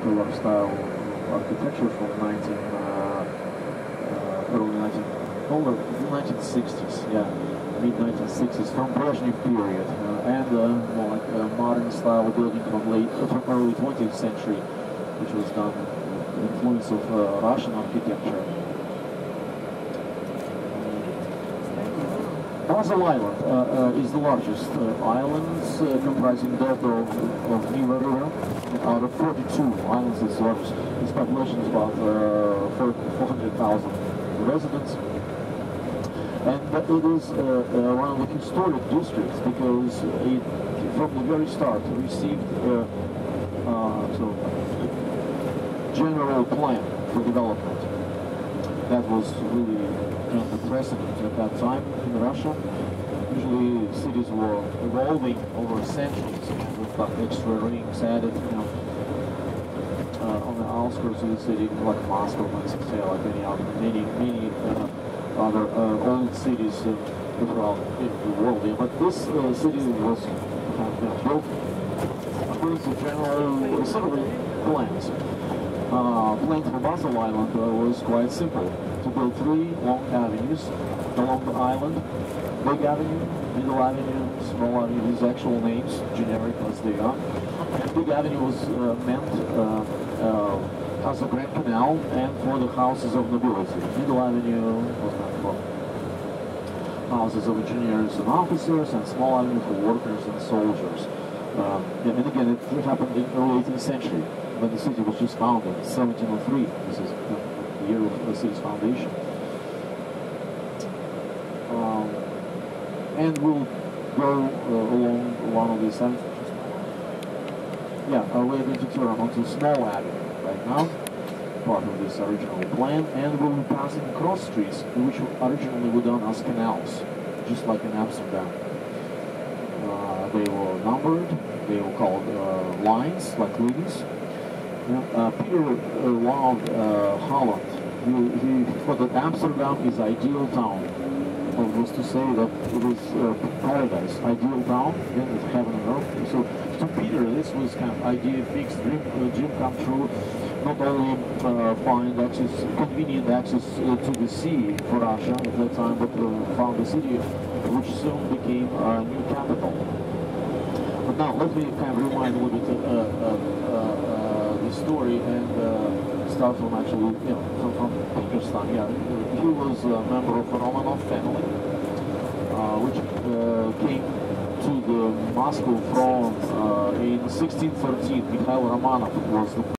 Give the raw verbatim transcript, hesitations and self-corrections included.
Tudor style architecture from nineteen uh, uh, early nineteen no, nineteen sixties, yeah, mid nineteen sixties, from Brezhnev period, uh, and uh, more like a modern style building from late from early twentieth century, which was done with the influence of uh, Russian architecture. Basel Island uh, uh, is the largest uh, island, uh, comprising delta of, of New River. Out of forty-two islands, it's largest. Its population is about uh, four hundred thousand residents. And uh, it is uh, uh, one of the historic districts because it, from the very start, received a uh, so general plan for development. That was really kind of the precedent at that time in Russia. Usually cities were evolving over centuries with extra rings added, you know, uh, on the outskirts of the city, like Moscow, let's say, like any other, many, many uh, other uh, old cities uh, throughout the world. Yeah. But this uh, city was kind of, you know, built according to general sort of plans. Uh, plan for Basel Island uh, was quite simple: to build three long avenues along the island. Big Avenue, Middle Avenue, Small Avenue, these actual names, generic as they are. And Big Avenue was uh, meant uh, uh, as a Grand Canal and for the houses of nobility. Middle Avenue was meant for houses of engineers and officers, and Small Avenue for workers and soldiers. Um, and again, it happened in the early eighteenth century, when the city was just founded, seventeen oh three. This is the year of the city's foundation. Um, And we'll go uh, along one of these sides. Yeah, uh, we're going to turn onto Small Avenue right now, part of this original plan, and we'll be passing cross streets, which originally were done as canals, just like in Amsterdam. Uh, they were numbered, they were called uh, lines, like lines. Yeah. Uh, Peter uh, loved uh, Holland. He, he thought that Amsterdam is ideal town. Was to say that it was uh, paradise, ideal town, again, it's heaven and earth. So to Peter, this was kind of idea fixed, dream, uh, dream come true. Not only uh, find access, convenient access uh, to the sea for Russia at that time, but uh, found a city which soon became a new capital. But now let me kind of rewind a little bit uh, uh, uh, uh, the story and uh, start from actually, you know, from, from Peter's time. Yeah, he was a member of the Romanov family, uh, which uh, came to the Moscow throne uh, in sixteen thirteen. Mikhail Romanov was the